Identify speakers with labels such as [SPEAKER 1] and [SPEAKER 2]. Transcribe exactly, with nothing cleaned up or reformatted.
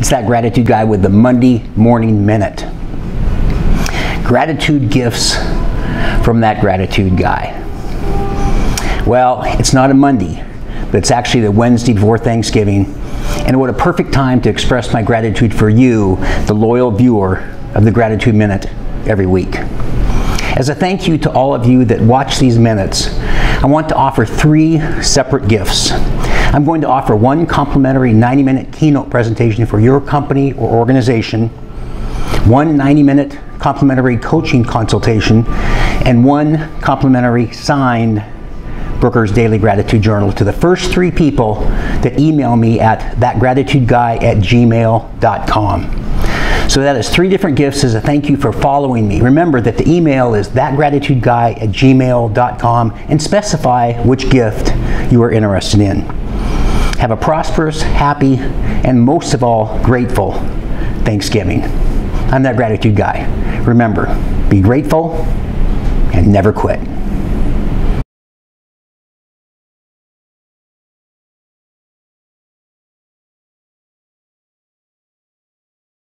[SPEAKER 1] It's that gratitude guy with the Monday Morning Minute. Gratitude gifts from that gratitude guy. Well, it's not a Monday, but it's actually the Wednesday before Thanksgiving. And what a perfect time to express my gratitude for you, the loyal viewer of the Gratitude Minute every week. As a thank you to all of you that watch these minutes, I want to offer three separate gifts. I'm going to offer one complimentary ninety minute keynote presentation for your company or organization, one ninety minute complimentary coaching consultation, and one complimentary signed Brooker's Daily Gratitude Journal to the first three people that email me at that gratitude guy at gmail dot com. So that is three different gifts as a thank you for following me. Remember that the email is that gratitude guy at gmail dot com and specify which gift you are interested in. Have a prosperous, happy, and most of all, grateful Thanksgiving. I'm that gratitude guy. Remember, be grateful and never quit.